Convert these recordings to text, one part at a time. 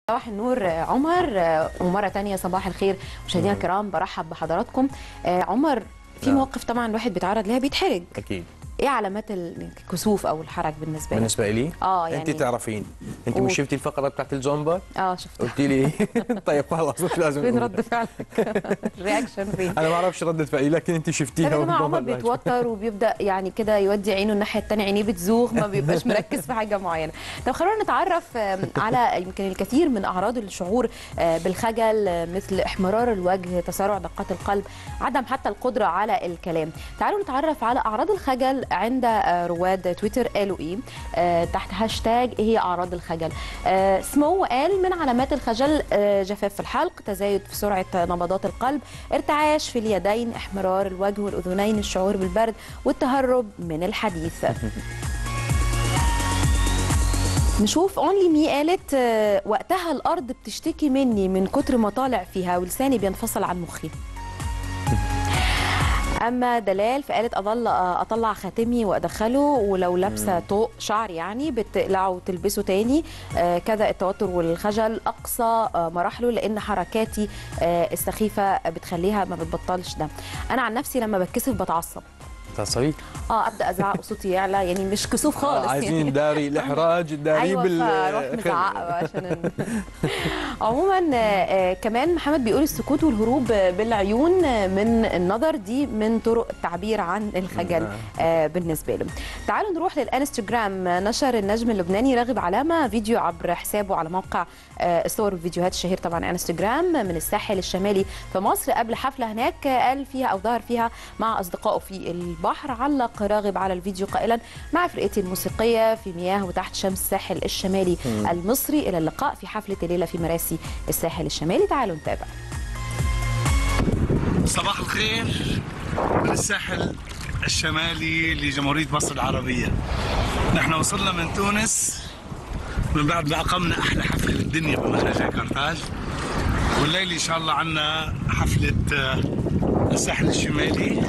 صباح النور عمر، ومرة تانية صباح الخير مشاهدينا الكرام، برحب بحضراتكم. عمر، في مواقف طبعا الواحد بيتعرض لها بيتحرج. اكيد. ايه علامات الكسوف او الحرج بالنسبه لك؟ بالنسبه لي يعني انت تعرفين، انت مش شفتي الفقره بتاعت الزومبا؟ شفتها. قلتي لي طيب خلاص مش لازم. فين رد فعلك؟ الرياكشن فين؟ انا ما اعرفش ردة فعلي لكن انت شفتيها. طيب يا جماعه، عمر بيتوتر وبيبدا يعني كده يودي عينه الناحيه الثانيه، عينيه بتزوغ، ما بيبقاش مركز في حاجه معينه. طب خلونا نتعرف على يمكن الكثير من اعراض الشعور بالخجل، مثل احمرار الوجه، تسارع دقات القلب، عدم حتى القدره على الكلام. تعالوا نتعرف على اعراض الخجل عند رواد تويتر. قالوا ايه تحت هاشتاج ايه هي اعراض الخجل؟ سمو قال من علامات الخجل جفاف في الحلق، تزايد في سرعه نبضات القلب، ارتعاش في اليدين، احمرار الوجه والاذنين، الشعور بالبرد والتهرب من الحديث. نشوف اونلي مي قالت وقتها الارض بتشتكي مني من كتر ما طالع فيها ولساني بينفصل عن مخي. اما دلال فقالت اظل اطلع خاتمي وادخله، ولو لابسه طوق شعر يعني بتقلعه وتلبسه تاني. كذا التوتر والخجل اقصى مراحله، لان حركاتي السخيفه بتخليها ما بتبطلش ده. انا عن نفسي لما بتكسف بتعصب. تصريح؟ ابدا ازعق وصوتي يعلى، يعني مش كسوف خالص. عايزين يعني داري الاحراج، داري ايوه، فاروح مزعقه عشان عموما كمان محمد بيقول السكوت والهروب بالعيون من النظر دي من طرق التعبير عن الخجل بالنسبه له. تعالوا نروح للانستجرام. نشر النجم اللبناني راغب علامه فيديو عبر حسابه على موقع الصور والفيديوهات الشهير طبعا انستجرام من الساحل الشمالي في مصر قبل حفله هناك قال فيها او ظهر فيها مع اصدقائه في البحر. علق راغب على الفيديو قائلا: مع فرقتي الموسيقيه في مياه وتحت شمس الساحل الشمالي المصري، الى اللقاء في حفله الليله في مراسي الساحل الشمالي. تعالوا نتابع. صباح الخير من الساحل الشمالي لجمهورية مصر العربية. نحن وصلنا من تونس من بعد ما أقمنا أحلى حفلة بالدنيا بمهرجان كارتاج، والليلة إن شاء الله عنا حفلة الساحل الشمالي.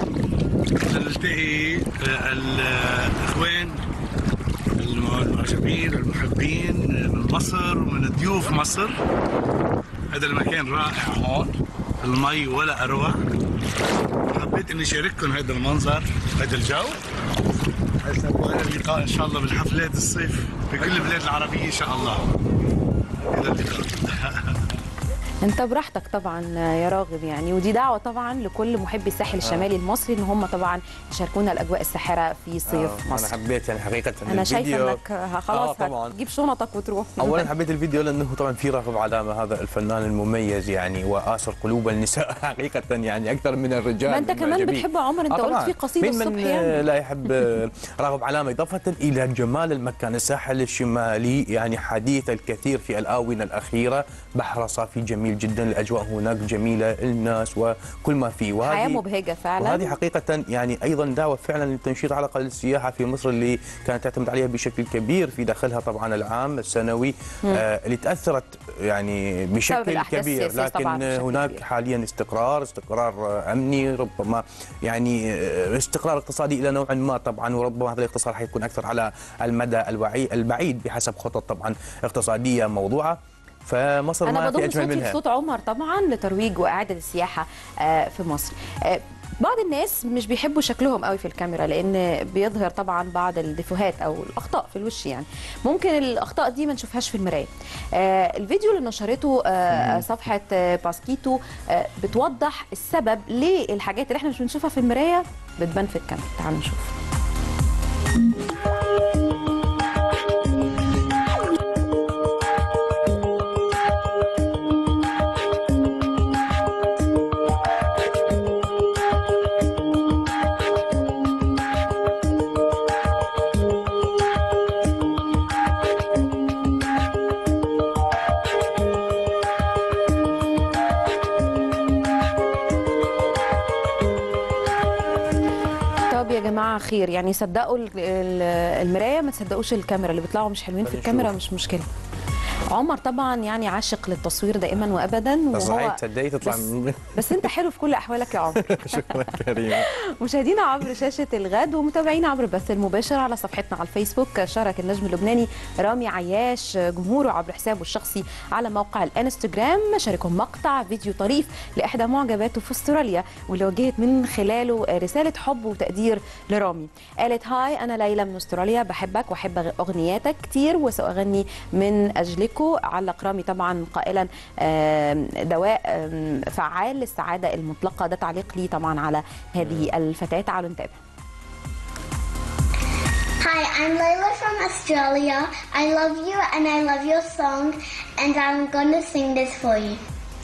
نلتقي الإخوان المعجبين المحبين من مصر ومن ضيوف مصر. هذا المكان رائع هون، المي ولا أروع. حبيت إني أشارككم هذا المنظر، هذا الجو. وإلى اللقاء إن شاء الله بالحفلات الصيف في كل البلاد العربية إن شاء الله. إلى اللقاء. انت براحتك طبعا يا راغب، يعني ودي دعوه طبعا لكل محبي الساحل الشمالي المصري ان هم طبعا يشاركونا الاجواء الساحره في صيف مصر. انا حبيت يعني حقيقه انا شايفه انك خلاص هتجيب شنطك وتروح. اولا حبيت الفيديو لانه طبعا في راغب علامه، هذا الفنان المميز يعني وآسر قلوب النساء حقيقه، يعني اكثر من الرجال. ما انت كمان بتحب عمر، انت قلت في قصيده الصبح. من يعني لا يحب راغب علامه، اضافه الى جمال المكان. الساحل الشمالي يعني حديث الكثير في الاونه الاخيره، بحر صافي جميل جدا، الاجواء هناك جميله، الناس وكل ما فيه، حياه مبهجه فعلا. وهذه حقيقه يعني ايضا دعوه فعلا لتنشيط على الاقل السياحه في مصر اللي كانت تعتمد عليها بشكل كبير في داخلها طبعا العام السنوي، اللي تاثرت يعني بشكل كبير، لكن هناك حاليا استقرار امني، ربما يعني استقرار اقتصادي الى نوع ما طبعا، وربما هذا الاقتصاد حيكون اكثر على المدى البعيد بحسب خطط طبعا اقتصاديه موضوعه. فمصر ما في اجمل منها. انا بضم صوت عمر طبعا لترويج واعاده السياحه في مصر. بعض الناس مش بيحبوا شكلهم قوي في الكاميرا، لان بيظهر طبعا بعض الديفوهات او الاخطاء في الوش. يعني ممكن الاخطاء دي ما نشوفهاش في المرايه. الفيديو اللي نشرته صفحه باسكيتو بتوضح السبب ليه الحاجات اللي احنا مش بنشوفها في المرايه بتبان في الكاميرا. تعالوا نشوف. يا جماعه خير، يعني صدقوا المرايه، ما تصدقوش الكاميرا. اللي بيطلعوا مش حلوين في الكاميرا مش مشكله. عمر طبعا يعني عاشق للتصوير دائما وابدا، صحيح تصدقي تطلع بس انت حلو في كل احوالك يا عمر. شكرا كريمه. مشاهدينا عبر شاشه الغد ومتابعينا عبر البث المباشر على صفحتنا على الفيسبوك، شارك النجم اللبناني رامي عياش جمهوره عبر حسابه الشخصي على موقع الانستغرام، شاركوا مقطع فيديو طريف لاحدى معجباته في استراليا واللي وجهت من خلاله رساله حب وتقدير لرامي. قالت: هاي انا ليلى من استراليا، بحبك واحب اغنياتك كتير وساغني من اجلكم. علق رامي طبعا قائلا دواء فعال للسعاده المطلقه. ده تعليق لي طبعا على هذه الفتاه. تعالوا نتابع. Hi, I'm Layla from Australia. I love you and I love your song and I'm gonna sing this for you.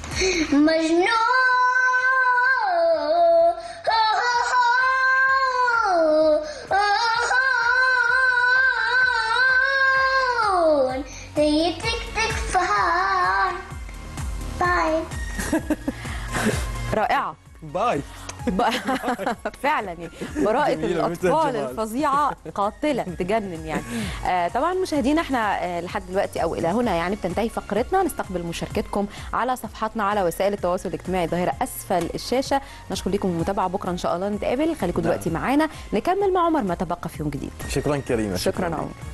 مجنون دي تك تك فهار. باي. رائعه. باي. فعلا يعني براءة الأطفال الفظيعة قاتلة تجنن يعني. طبعا مشاهدينا احنا لحد دلوقتي أو إلى هنا يعني بتنتهي فقرتنا. نستقبل مشاركتكم على صفحاتنا على وسائل التواصل الاجتماعي ظاهرة أسفل الشاشة. نشكر لكم المتابعة. بكرة إن شاء الله نتقابل. خليكم دلوقتي معانا نكمل مع عمر ما تبقى في يوم جديد. شكرا كريمة. شكرا عمر.